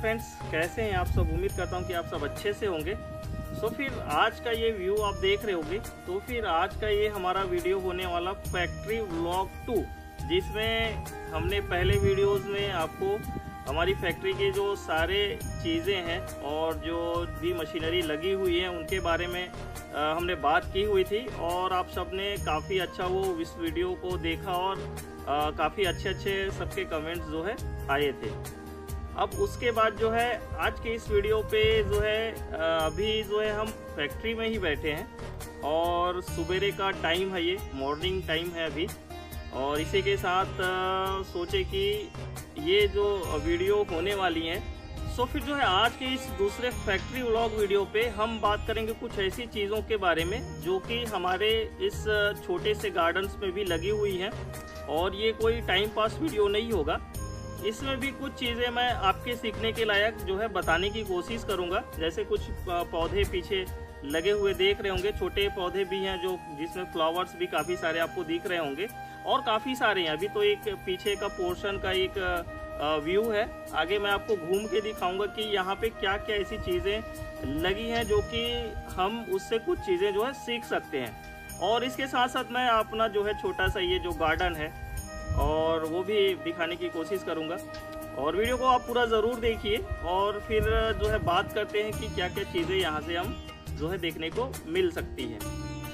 Friends, कैसे हैं आप सब। उम्मीद करता हूं कि आप सब अच्छे से होंगे। फिर आज का ये व्यू आप देख रहे होंगे। तो फिर आज का ये हमारा वीडियो होने वाला फैक्ट्री व्लॉग 2, जिसमें हमने पहले वीडियोस में आपको हमारी फैक्ट्री के जो सारे चीज़ें हैं और जो भी मशीनरी लगी हुई है उनके बारे में हमने बात की हुई थी, और आप सब ने काफ़ी अच्छा वो इस वीडियो को देखा और काफ़ी अच्छे सबके कमेंट्स जो है आए थे। अब उसके बाद जो है आज के इस वीडियो पे जो है अभी जो है हम फैक्ट्री में ही बैठे हैं और सुबेरे का टाइम है, ये मॉर्निंग टाइम है अभी। और इसी के साथ सोचे कि ये जो वीडियो होने वाली हैं, फिर जो है आज के इस दूसरे फैक्ट्री व्लॉग वीडियो पे हम बात करेंगे कुछ ऐसी चीज़ों के बारे में जो कि हमारे इस छोटे से गार्डन्स में भी लगी हुई हैं। और ये कोई टाइम पास वीडियो नहीं होगा, इसमें भी कुछ चीज़ें मैं आपके सीखने के लायक जो है बताने की कोशिश करूँगा। जैसे कुछ पौधे पीछे लगे हुए देख रहे होंगे, छोटे पौधे भी हैं जो जिसमें फ्लावर्स भी काफ़ी सारे आपको दिख रहे होंगे और काफ़ी सारे हैं। अभी तो एक पीछे का पोर्शन का एक व्यू है, आगे मैं आपको घूम के दिखाऊंगा कि यहाँ पे क्या क्या ऐसी चीज़ें लगी हैं जो कि हम उससे कुछ चीज़ें जो है सीख सकते हैं। और इसके साथ साथ मैं अपना जो है छोटा सा ये जो गार्डन है और वो भी दिखाने की कोशिश करूँगा। और वीडियो को आप पूरा ज़रूर देखिए और फिर जो है बात करते हैं कि क्या क्या चीज़ें यहाँ से हम जो है देखने को मिल सकती है।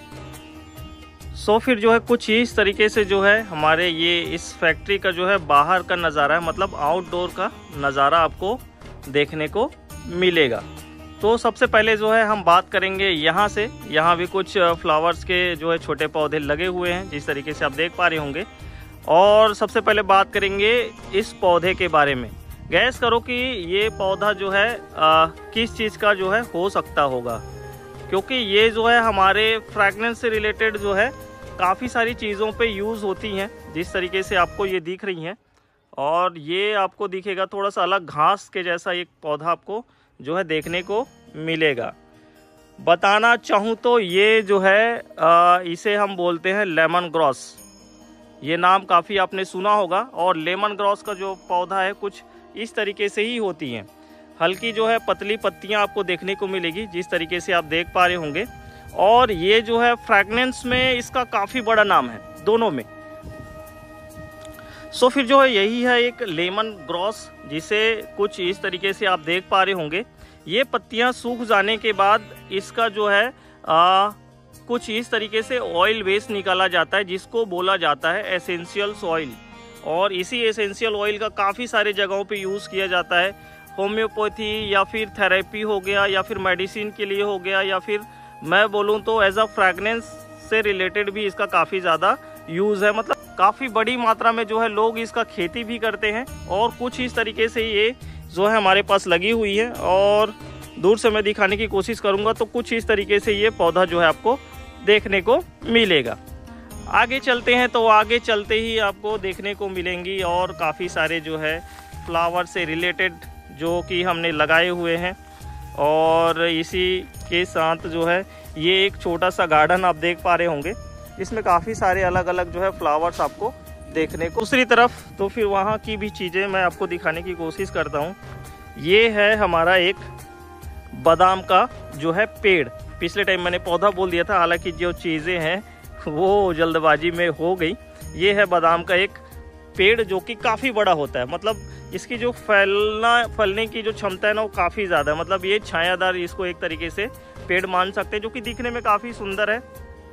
फिर जो है कुछ इस तरीके से जो है हमारे ये इस फैक्ट्री का जो है बाहर का नज़ारा है, मतलब आउटडोर का नज़ारा आपको देखने को मिलेगा। तो सबसे पहले जो है हम बात करेंगे यहाँ से। यहाँ भी कुछ फ्लावर्स के जो है छोटे पौधे लगे हुए हैं जिस तरीके से आप देख पा रहे होंगे। और सबसे पहले बात करेंगे इस पौधे के बारे में। गैस करो कि ये पौधा जो है किस चीज़ का जो है हो सकता होगा, क्योंकि ये जो है हमारे फ्रैग्रेंस से रिलेटेड जो है काफ़ी सारी चीज़ों पे यूज़ होती हैं, जिस तरीके से आपको ये दिख रही हैं। और ये आपको दिखेगा थोड़ा सा अलग घास के जैसा एक पौधा आपको जो है देखने को मिलेगा। बताना चाहूँ तो ये जो है इसे हम बोलते हैं लेमन ग्रास। ये नाम काफ़ी आपने सुना होगा। और लेमन ग्रास का जो पौधा है कुछ इस तरीके से ही होती हैं, हल्की जो है पतली पत्तियां आपको देखने को मिलेगी जिस तरीके से आप देख पा रहे होंगे। और ये जो है फ्रैग्रेंस में इसका काफ़ी बड़ा नाम है दोनों में। फिर जो है यही है एक लेमन ग्रास, जिसे कुछ इस तरीके से आप देख पा रहे होंगे। ये पत्तियां सूख जाने के बाद इसका जो है कुछ इस तरीके से ऑयल वेस्ट निकाला जाता है जिसको बोला जाता है एसेंशियल ऑयल। और इसी एसेंशियल ऑयल का काफ़ी सारे जगहों पे यूज़ किया जाता है। होम्योपैथी या फिर थेरेपी हो गया या फिर मेडिसिन के लिए हो गया, या फिर मैं बोलूँ तो एज अ फ्रैग्रेंस से रिलेटेड भी इसका काफ़ी ज़्यादा यूज़ है। मतलब काफ़ी बड़ी मात्रा में जो है लोग इसका खेती भी करते हैं। और कुछ इस तरीके से ये जो है हमारे पास लगी हुई है और दूर से मैं दिखाने की कोशिश करूँगा तो कुछ इस तरीके से ये पौधा जो है आपको देखने को मिलेगा। आगे चलते हैं तो आगे चलते ही आपको देखने को मिलेंगी और काफ़ी सारे जो है फ्लावर से रिलेटेड जो कि हमने लगाए हुए हैं। और इसी के साथ जो है ये एक छोटा सा गार्डन आप देख पा रहे होंगे, इसमें काफ़ी सारे अलग अलग जो है फ्लावर्स आपको देखने को। दूसरी तरफ तो फिर वहाँ की भी चीज़ें मैं आपको दिखाने की कोशिश करता हूँ। ये है हमारा एक बादाम का जो है पेड़। पिछले टाइम मैंने पौधा बोल दिया था, हालांकि जो चीज़ें हैं वो जल्दबाजी में हो गई। ये है बादाम का एक पेड़ जो कि काफ़ी बड़ा होता है, मतलब इसकी जो फलने की जो क्षमता है ना वो काफ़ी ज़्यादा है। मतलब ये छायादार इसको एक तरीके से पेड़ मान सकते हैं, जो कि दिखने में काफ़ी सुंदर है।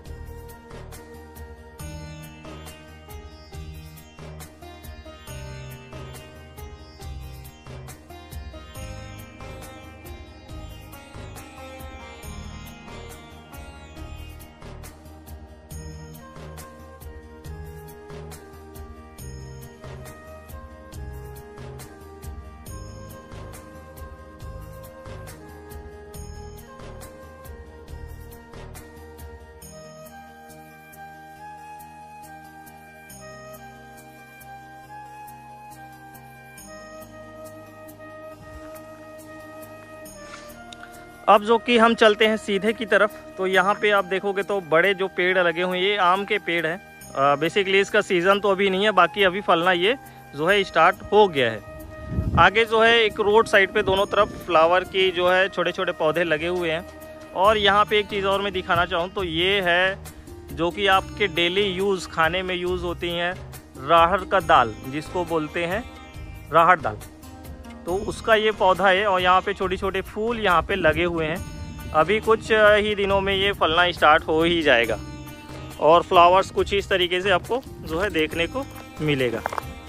अब जो कि हम चलते हैं सीधे की तरफ, तो यहाँ पे आप देखोगे तो बड़े जो पेड़ लगे हुए हैं ये आम के पेड़ हैं। बेसिकली इसका सीज़न तो अभी नहीं है, बाकी अभी फलना ये जो है स्टार्ट हो गया है। आगे जो है एक रोड साइड पे दोनों तरफ फ्लावर की जो है छोटे छोटे पौधे लगे हुए हैं। और यहाँ पे एक चीज़ और मैं दिखाना चाहूँ तो ये है जो कि आपके डेली यूज़ खाने में यूज़ होती हैं, राहड़ का दाल जिसको बोलते हैं राहड़ दाल, तो उसका ये पौधा है। और यहाँ पे छोटे छोटे फूल यहाँ पे लगे हुए हैं। अभी कुछ ही दिनों में ये फलना स्टार्ट हो ही जाएगा और फ्लावर्स कुछ इस तरीके से आपको जो है देखने को मिलेगा।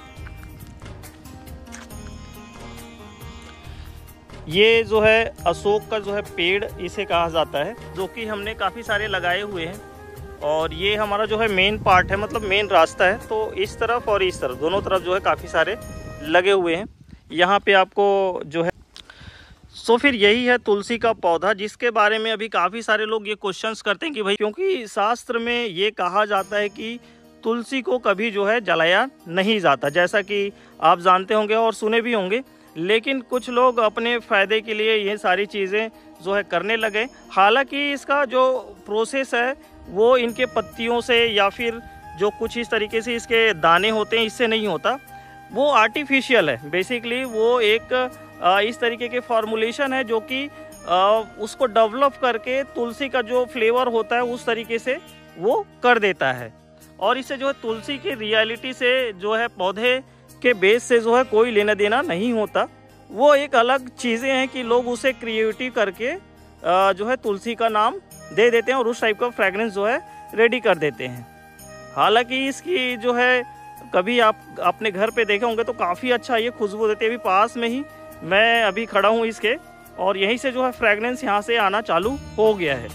ये जो है अशोक का जो है पेड़ इसे कहा जाता है, जो कि हमने काफ़ी सारे लगाए हुए हैं। और ये हमारा जो है मेन पार्ट है, मतलब मेन रास्ता है, तो इस तरफ और इस तरफ दोनों तरफ जो है काफ़ी सारे लगे हुए हैं। यहाँ पे आपको जो है सो फिर यही है तुलसी का पौधा, जिसके बारे में अभी काफ़ी सारे लोग ये क्वेश्चंस करते हैं कि भाई, क्योंकि शास्त्र में ये कहा जाता है कि तुलसी को कभी जो है जलाया नहीं जाता, जैसा कि आप जानते होंगे और सुने भी होंगे। लेकिन कुछ लोग अपने फ़ायदे के लिए ये सारी चीज़ें जो है करने लगे। हालांकि इसका जो प्रोसेस है वो इनके पत्तियों से या फिर जो कुछ इस तरीके से इसके दाने होते हैं इससे नहीं होता, वो आर्टिफिशियल है। बेसिकली वो एक इस तरीके के फॉर्मुलेशन है जो कि उसको डेवलप करके तुलसी का जो फ्लेवर होता है उस तरीके से वो कर देता है। और इससे जो है तुलसी की रियलिटी से जो है पौधे के बेस से जो है कोई लेना देना नहीं होता। वो एक अलग चीज़ें हैं कि लोग उसे क्रिएटिव करके जो है तुलसी का नाम दे देते हैं और उस टाइप का फ्रेगरेंस जो है रेडी कर देते हैं। हालांकि इसकी जो है कभी आप अपने घर पे देखे होंगे तो काफ़ी अच्छा ये खुशबू देती है। अभी पास में ही मैं अभी खड़ा हूँ इसके, और यहीं से जो है फ्रेगरेंस यहाँ से आना चालू हो गया है।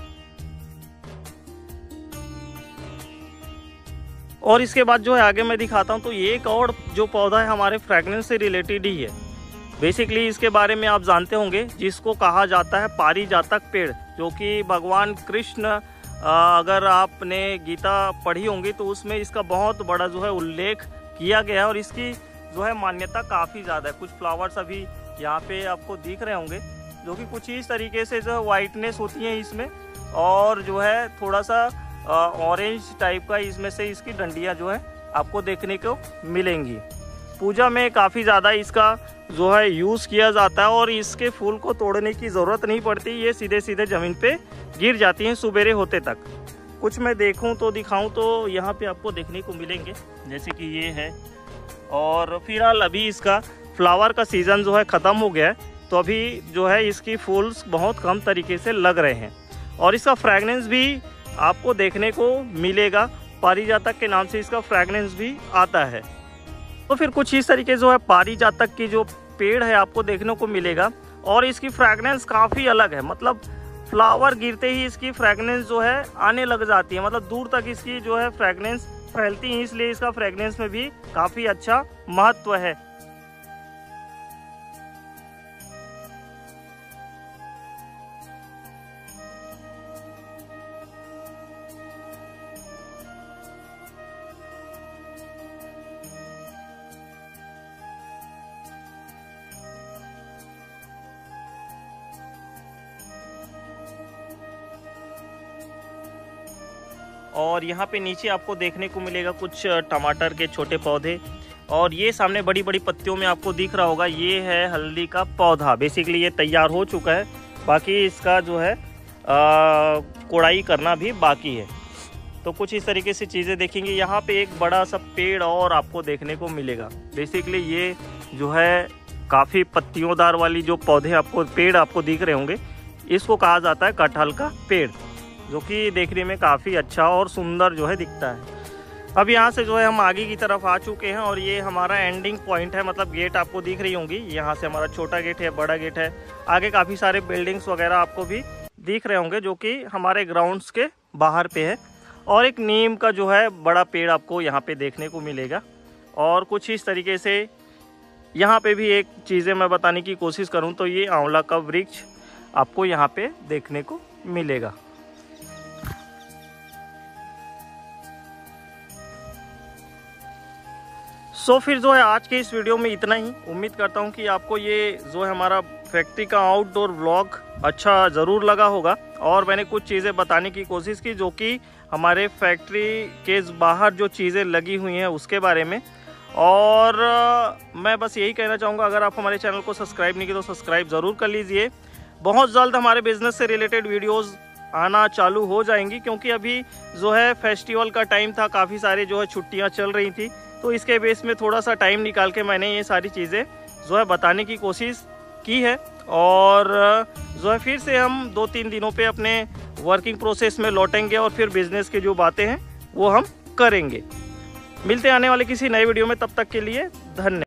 और इसके बाद जो है आगे मैं दिखाता हूँ, तो ये एक और जो पौधा है हमारे फ्रेगरेंस से रिलेटेड ही है। बेसिकली इसके बारे में आप जानते होंगे, जिसको कहा जाता है पारिजातक पेड़, जो कि भगवान कृष्ण, अगर आपने गीता पढ़ी होंगी तो उसमें इसका बहुत बड़ा जो है उल्लेख किया गया है और इसकी जो है मान्यता काफ़ी ज़्यादा है। कुछ फ्लावर्स अभी यहाँ पे आपको दिख रहे होंगे जो कि कुछ इस तरीके से जो है वाइटनेस होती है इसमें, और जो है थोड़ा सा ऑरेंज टाइप का इसमें से इसकी डंडियाँ जो है आपको देखने को मिलेंगी। पूजा में काफ़ी ज़्यादा इसका जो है यूज़ किया जाता है और इसके फूल को तोड़ने की ज़रूरत नहीं पड़ती, ये सीधे सीधे ज़मीन पे गिर जाती हैं सुबेरे होते तक। कुछ मैं देखूं तो दिखाऊं तो यहाँ पे आपको देखने को मिलेंगे, जैसे कि ये है। और फिलहाल अभी इसका फ्लावर का सीज़न जो है ख़त्म हो गया है, तो अभी जो है इसकी फूल्स बहुत कम तरीके से लग रहे हैं और इसका फ्रेगनेंस भी आपको देखने को मिलेगा। पारिजातक के नाम से इसका फ्रेगनेंस भी आता है। तो फिर कुछ इस तरीके जो है पारिजातक की जो पेड़ है आपको देखने को मिलेगा और इसकी फ्रेगनेंस काफ़ी अलग है। मतलब फ्लावर गिरते ही इसकी फ्रेगनेंस जो है आने लग जाती है, मतलब दूर तक इसकी जो है फ्रेगनेंस फैलती है, इसलिए इसका फ्रेगनेंस में भी काफ़ी अच्छा महत्व है। और यहाँ पे नीचे आपको देखने को मिलेगा कुछ टमाटर के छोटे पौधे, और ये सामने बड़ी बड़ी पत्तियों में आपको दिख रहा होगा, ये है हल्दी का पौधा। बेसिकली ये तैयार हो चुका है, बाकी इसका जो है कोड़ाई करना भी बाकी है। तो कुछ इस तरीके से चीज़ें देखेंगे। यहाँ पे एक बड़ा सा पेड़ और आपको देखने को मिलेगा। बेसिकली ये जो है काफ़ी पत्तियोंदार वाली जो पौधे आपको पेड़ आपको दिख रहे होंगे, इसको कहा जाता है कटहल का पेड़, जो कि देखने में काफ़ी अच्छा और सुंदर जो है दिखता है। अब यहाँ से जो है हम आगे की तरफ आ चुके हैं और ये हमारा एंडिंग पॉइंट है। मतलब गेट आपको दिख रही होंगी, यहाँ से हमारा छोटा गेट है, बड़ा गेट है, आगे काफ़ी सारे बिल्डिंग्स वगैरह आपको भी दिख रहे होंगे जो कि हमारे ग्राउंड्स के बाहर पे है। और एक नीम का जो है बड़ा पेड़ आपको यहाँ पे देखने को मिलेगा। और कुछ इस तरीके से यहाँ पे भी एक चीज़ें मैं बताने की कोशिश करूँ तो ये आंवला का वृक्ष आपको यहाँ पे देखने को मिलेगा। सो फिर जो है आज के इस वीडियो में इतना ही। उम्मीद करता हूँ कि आपको ये जो है हमारा फैक्ट्री का आउटडोर व्लॉग अच्छा ज़रूर लगा होगा, और मैंने कुछ चीज़ें बताने की कोशिश की जो कि हमारे फैक्ट्री के बाहर जो चीज़ें लगी हुई हैं उसके बारे में। और मैं बस यही कहना चाहूँगा, अगर आप हमारे चैनल को सब्सक्राइब नहीं किए तो सब्सक्राइब ज़रूर कर लीजिए। बहुत जल्द हमारे बिज़नेस से रिलेटेड वीडियोस आना चालू हो जाएंगी, क्योंकि अभी जो है फेस्टिवल का टाइम था, काफ़ी सारे जो है छुट्टियां चल रही थी, तो इसके बेस में थोड़ा सा टाइम निकाल के मैंने ये सारी चीज़ें जो है बताने की कोशिश की है। और जो है फिर से हम 2-3 दिनों पे अपने वर्किंग प्रोसेस में लौटेंगे और फिर बिज़नेस की जो बातें हैं वो हम करेंगे। मिलते हैं आने वाले किसी नए वीडियो में, तब तक के लिए धन्यवाद।